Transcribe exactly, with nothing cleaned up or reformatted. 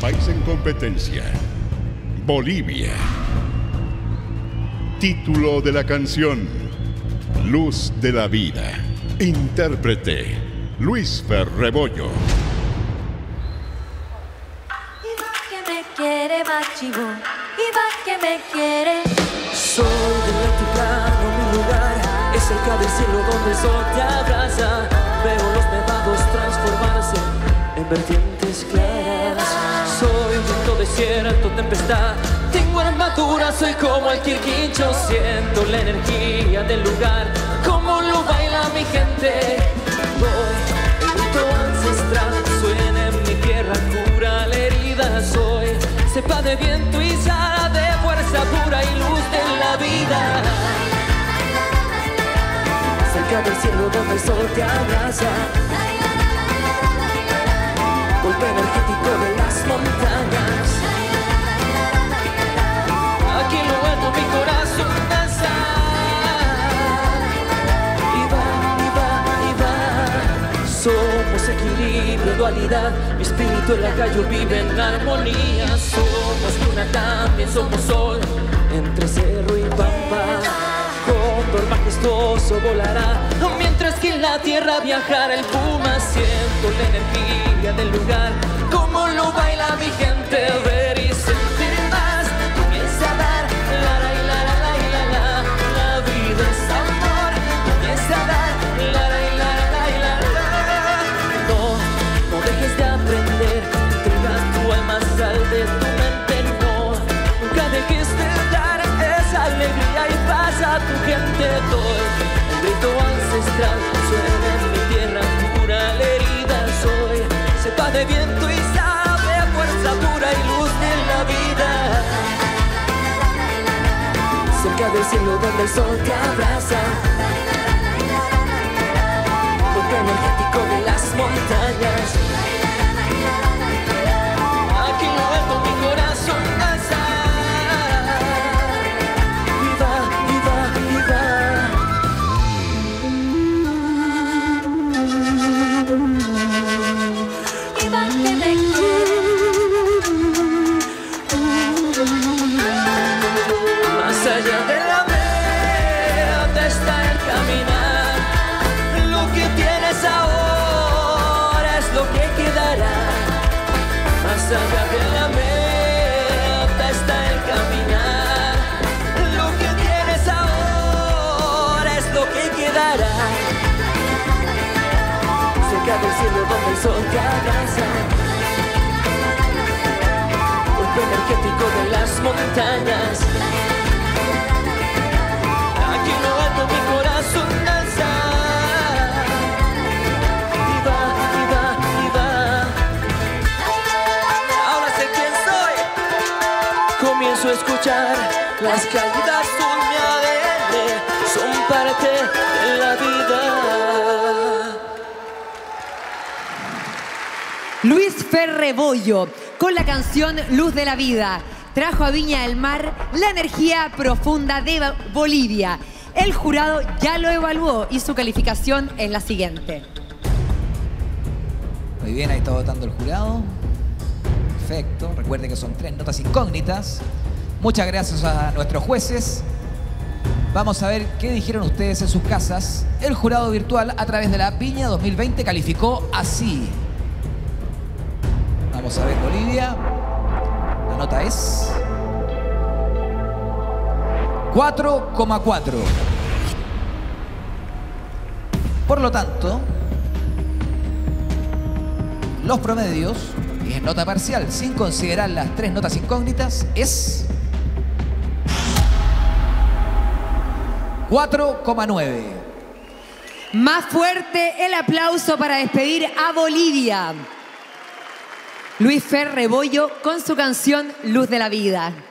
país en competencia. Bolivia. Título de la canción: Luz de la Vida. Intérprete: Luis Ferrebollo. Iba que me quiere, machivo. Iba que me quiere. Soy del altiplano, mi lugar es cerca del cielo donde el sol te abraza. Veo los nevados transformarse en vertientes claras. Soy viento desierto, tempestad. Tengo armadura, soy como el Quirquincho. Siento la energía del lugar, como lo baila mi gente. Voy, el grito ancestral suena en mi tierra, cura la herida. Soy cepa de viento y sala de fuerza pura y luz de la vida. Cerca del cielo donde el sol te abraza. Golpe energético de las montañas. Aquí lo alto mi corazón danza. Y va, y va, y va. Somos equilibrio, dualidad. Mi espíritu en la calle vive en armonía. Somos luna, también somos sol. Entre cerro y pampa, cóndor majestuoso volará, mientras que en la tierra viajará el puma. Siento la energía del lugar, como lo baila mi gente. Ver y sentir más, comienza a dar la la la la la la la. La vida es amor, comienza a dar la la la la la la. No, no dejes de aprender, entrega tu alma, sal de tu mente. No, nunca dejes de dar esa alegría y paz a tu gente. Doy el grito ancestral, suena en mi tierra, cura la herida. Soy cepa de viento y sabe fuerza pura y luz de la vida. Cerca del cielo donde el sol te abraza. Golpe energético de las montañas. Aquí lo alto mi corazón danza. Iba que me quiere. Más allá de la meta está el caminar. Lo que tienes ahora es lo que quedará. Más allá de la meta está el caminar. Lo que tienes ahora es lo que quedará. Cerca del cielo donde el sol te abraza. Golpe energético de las montañas. Aquí lo alto mi corazón danza. Y va, y va, y va. Ahora sé quién soy. Comienzo a escuchar las caídas son mi A D N, son parte de la vida. Luis Ferrebollo, con la canción Luz de la Vida, trajo a Viña del Mar la energía profunda de Bolivia. El jurado ya lo evaluó y su calificación es la siguiente. Muy bien, ahí está votando el jurado. Perfecto. Recuerden que son tres notas incógnitas. Muchas gracias a nuestros jueces. Vamos a ver qué dijeron ustedes en sus casas. El jurado virtual a través de la Viña dos mil veinte calificó así. Vamos a ver Bolivia. La nota es cuatro coma cuatro. Por lo tanto, los promedios, y en nota parcial, sin considerar las tres notas incógnitas, es cuatro coma nueve. Más fuerte el aplauso para despedir a Bolivia. Luis Ferrebollo con su canción Luz de la Vida.